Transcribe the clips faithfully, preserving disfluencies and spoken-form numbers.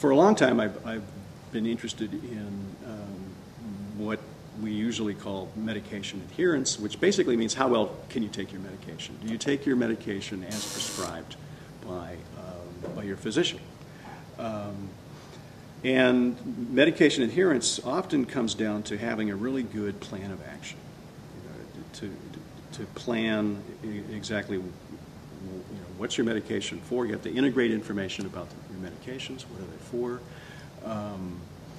for a long time, I've, I've been interested in um, what we usually call medication adherence, which basically means how well can you take your medication? Do you take your medication as prescribed by, um, by your physician? Um, and medication adherence often comes down to having a really good plan of action, you know, to, to plan exactly, you know, what's your medication for. You have to integrate information about the, your medications. What are they for? Um,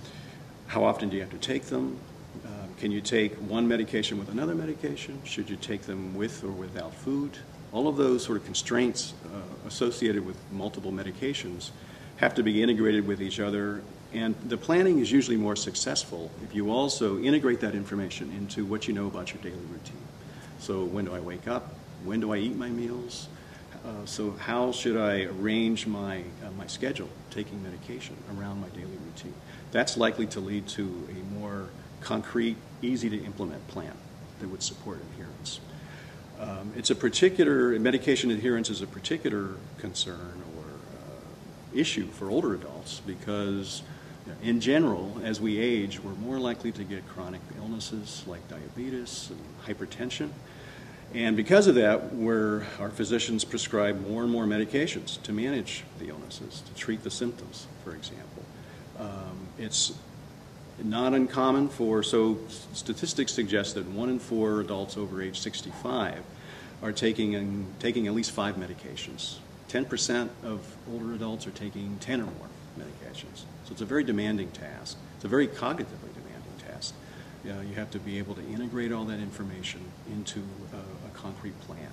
how often do you have to take them? Uh, can you take one medication with another medication? Should you take them with or without food? All of those sort of constraints uh, associated with multiple medications have to be integrated with each other, and the planning is usually more successful if you also integrate that information into what you know about your daily routine. So when do I wake up? When do I eat my meals? Uh, so how should I arrange my, uh, my schedule, taking medication, around my daily routine? That's likely to lead to a more concrete, easy to implement plan that would support adherence. Um, it's a particular, medication adherence is a particular concern or uh, issue for older adults because, you know, in general, as we age, we're more likely to get chronic illnesses like diabetes and hypertension. And because of that, we're, our physicians prescribe more and more medications to manage the illnesses, to treat the symptoms, for example. Um, it's not uncommon for, so statistics suggest that one in four adults over age sixty-five are taking, and taking at least five medications. ten percent of older adults are taking ten or more medications. So it's a very demanding task. It's a very cognitively demanding task. Uh, you have to be able to integrate all that information into uh, a concrete plan.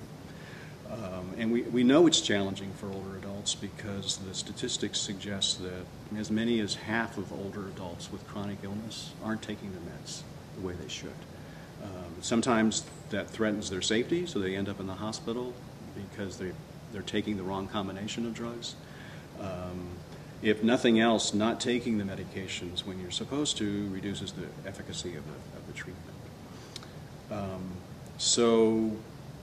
Um, and we, we know it's challenging for older adults because the statistics suggest that as many as half of older adults with chronic illness aren't taking their meds the way they should. Um, sometimes that threatens their safety, so they end up in the hospital because they, they're taking the wrong combination of drugs. Um, if nothing else, not taking the medications when you're supposed to reduces the efficacy of the, of the treatment. Um, so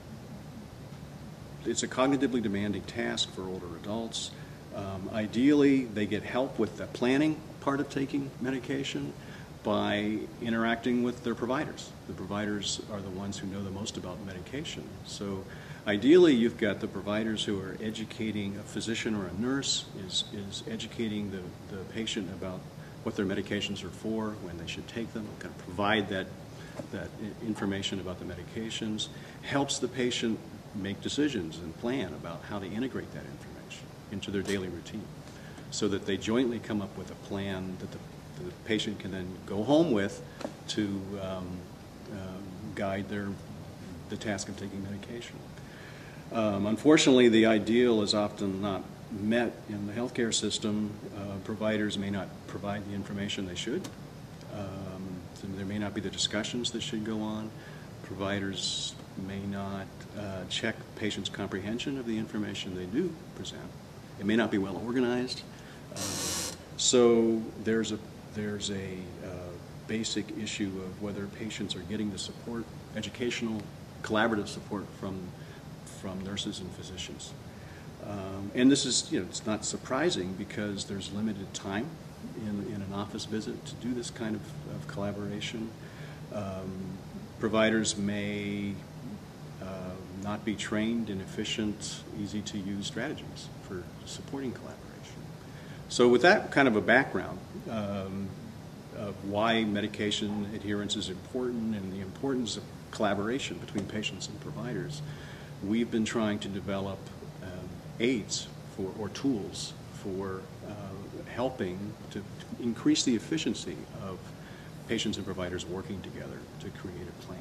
it's a cognitively demanding task for older adults. Um, ideally, they get help with the planning part of taking medication by interacting with their providers. The providers are the ones who know the most about medication. So ideally, you've got the providers who are educating, a physician or a nurse is, is educating the, the patient about what their medications are for, when they should take them, kind of provide that, that information about the medications, helps the patient make decisions and plan about how to integrate that information into their daily routine so that they jointly come up with a plan that the, the patient can then go home with to um, uh, guide their, the task of taking medication. Um, unfortunately, the ideal is often not met in the healthcare system. Uh, providers may not provide the information they should. Um, so there may not be the discussions that should go on. Providers may not uh, check patients' comprehension of the information they do present. It may not be well organized. Uh, so there's a, there's a uh, basic issue of whether patients are getting the support, educational, collaborative support from, from nurses and physicians. Um, and this is, you know, it's not surprising because there's limited time in, in an office visit to do this kind of, of collaboration. Um, providers may uh, not be trained in efficient, easy-to-use strategies for supporting collaboration. So with that kind of a background um, of why medication adherence is important and the importance of collaboration between patients and providers, we've been trying to develop um, aids for, or tools for uh, helping to, to increase the efficiency of patients and providers working together to create a plan.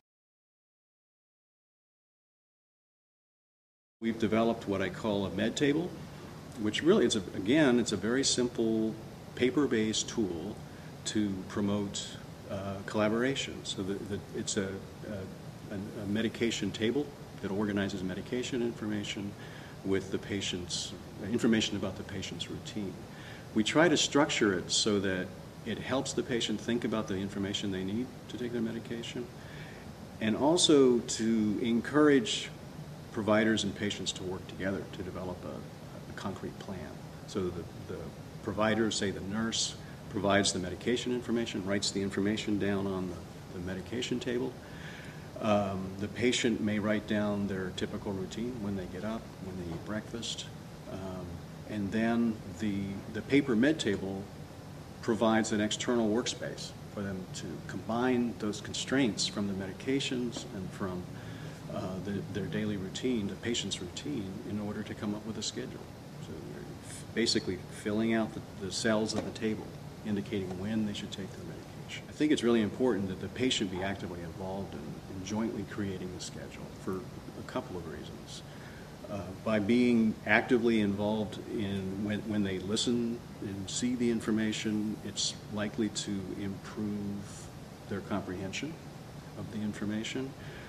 We've developed what I call a med table, which really is, a, again, it's a very simple paper-based tool to promote uh, collaboration. So the, the, it's a, a, a medication table that organizes medication information with the patient's, information about the patient's routine. We try to structure it so that it helps the patient think about the information they need to take their medication, and also to encourage providers and patients to work together to develop a, a concrete plan. So the, the provider, say the nurse, provides the medication information, writes the information down on the, the medication table. Um, the patient may write down their typical routine when they get up, when they eat breakfast, um, and then the, the paper med table provides an external workspace for them to combine those constraints from the medications and from uh, the, their daily routine, the patient's routine, in order to come up with a schedule. So you're basically filling out the, the cells of the table, indicating when they should take their medication. I think it's really important that the patient be actively involved in, in jointly creating the schedule for a couple of reasons. Uh, by being actively involved in when, when they listen and see the information, it's likely to improve their comprehension of the information.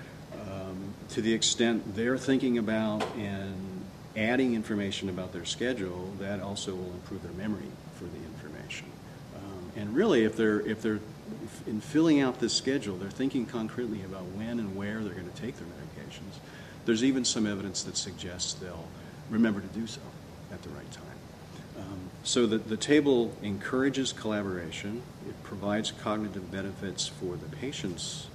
Um, to the extent they're thinking about and adding information about their schedule, that also will improve their memory for the information. Um, and really, if they're, if they're if in filling out this schedule, they're thinking concretely about when and where they're going to take their medications, there's even some evidence that suggests they'll remember to do so at the right time. Um, so the, the table encourages collaboration. It provides cognitive benefits for the patients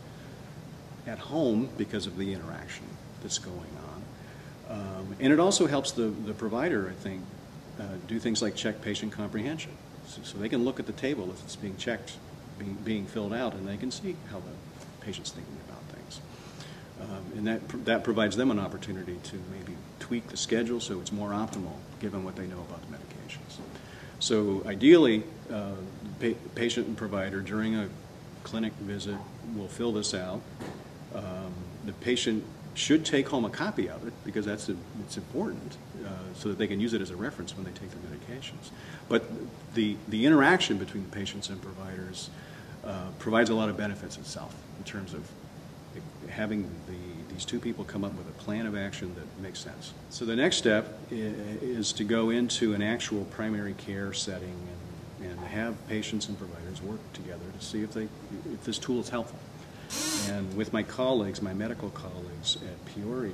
at home because of the interaction that's going on. Um, and it also helps the, the provider, I think, uh, do things like check patient comprehension. So, so they can look at the table as it's being checked, being, being filled out, and they can see how the patient's thinking about things. Um, and that, that provides them an opportunity to maybe tweak the schedule so it's more optimal given what they know about the medications. So ideally, uh, pa patient and provider during a clinic visit will fill this out. Um, the patient should take home a copy of it because that's a, it's important uh, so that they can use it as a reference when they take their medications. But the, the interaction between the patients and providers uh, provides a lot of benefits itself in terms of having the, these two people come up with a plan of action that makes sense. So the next step is to go into an actual primary care setting and, and have patients and providers work together to see if, they, if this tool is helpful. And with my colleagues, my medical colleagues at Peoria,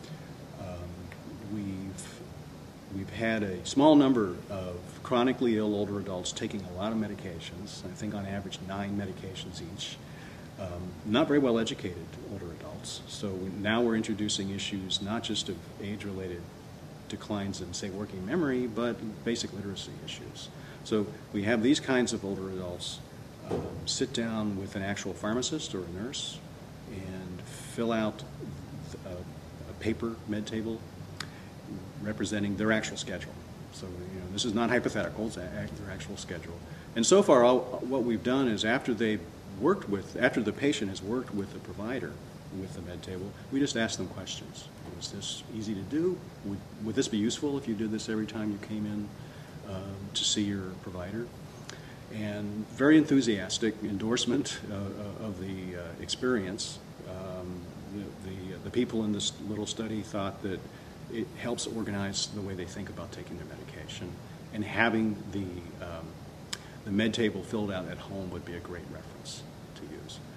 um, we've, we've had a small number of chronically ill older adults taking a lot of medications, I think on average nine medications each. Um, not very well educated older adults. So we, now we're introducing issues not just of age-related declines in, say, working memory, but basic literacy issues. So we have these kinds of older adults um, sit down with an actual pharmacist or a nurse and fill out a, a paper med table representing their actual schedule. So you know, this is not hypothetical, it's a, their actual schedule. And so far, all, what we've done is after they've worked with, after the patient has worked with the provider with the med table, we just ask them questions. Was this easy to do? Would, would this be useful if you did this every time you came in um, to see your provider? And very enthusiastic endorsement uh, of the uh, experience. Um, the, the, the people in this little study thought that it helps organize the way they think about taking their medication, and having the, um, the med table filled out at home would be a great reference to use.